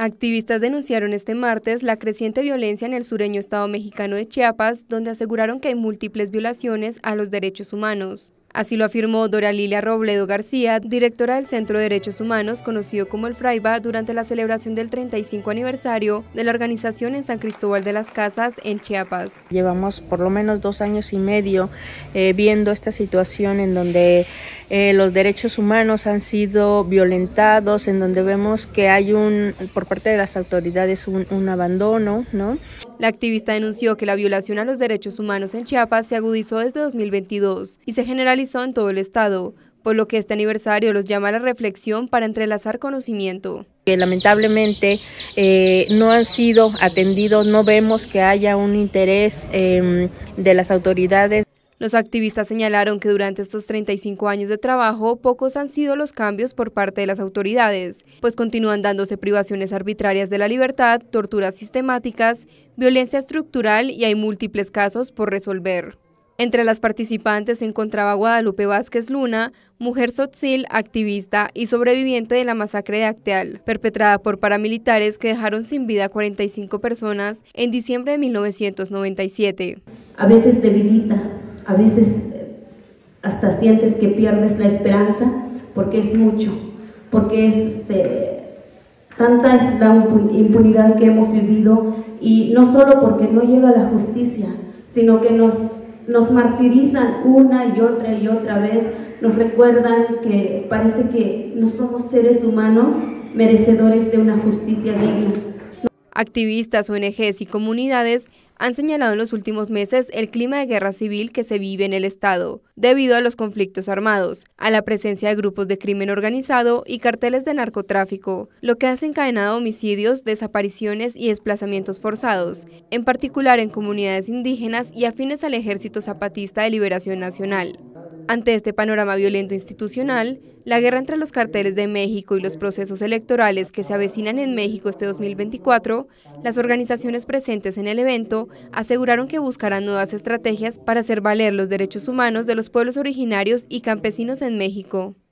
Activistas denunciaron este martes la creciente violencia en el sureño estado mexicano de Chiapas, donde aseguraron que hay múltiples violaciones a los derechos humanos. Así lo afirmó Dora Lilia Robledo García, directora del Centro de Derechos Humanos, conocido como el Fraiba, durante la celebración del 35 aniversario de la organización en San Cristóbal de las Casas, en Chiapas. Llevamos por lo menos 2 años y medio viendo esta situación en donde los derechos humanos han sido violentados, en donde vemos que hay por parte de las autoridades un abandono, ¿no? La activista denunció que la violación a los derechos humanos en Chiapas se agudizó desde 2022 y se generalizó en todo el estado, por lo que este aniversario los llama a la reflexión para entrelazar conocimiento. Lamentablemente no han sido atendidos, no vemos que haya un interés de las autoridades. Los activistas señalaron que durante estos 35 años de trabajo, pocos han sido los cambios por parte de las autoridades, pues continúan dándose privaciones arbitrarias de la libertad, torturas sistemáticas, violencia estructural y hay múltiples casos por resolver. Entre las participantes se encontraba Guadalupe Vázquez Luna, mujer tzotzil, activista y sobreviviente de la masacre de Acteal, perpetrada por paramilitares que dejaron sin vida a 45 personas en diciembre de 1997. A veces debilita, a veces hasta sientes que pierdes la esperanza porque es mucho, porque es tanta es la impunidad que hemos vivido, y no solo porque no llega la justicia, sino que nos martirizan una y otra vez, nos recuerdan que parece que no somos seres humanos merecedores de una justicia digna. Activistas, ONGs y comunidades han señalado en los últimos meses el clima de guerra civil que se vive en el estado, debido a los conflictos armados, a la presencia de grupos de crimen organizado y carteles de narcotráfico, lo que ha desencadenado homicidios, desapariciones y desplazamientos forzados, en particular en comunidades indígenas y afines al Ejército Zapatista de Liberación Nacional. Ante este panorama violento institucional, la guerra entre los carteles de México y los procesos electorales que se avecinan en México este 2024, las organizaciones presentes en el evento aseguraron que buscarán nuevas estrategias para hacer valer los derechos humanos de los pueblos originarios y campesinos en México.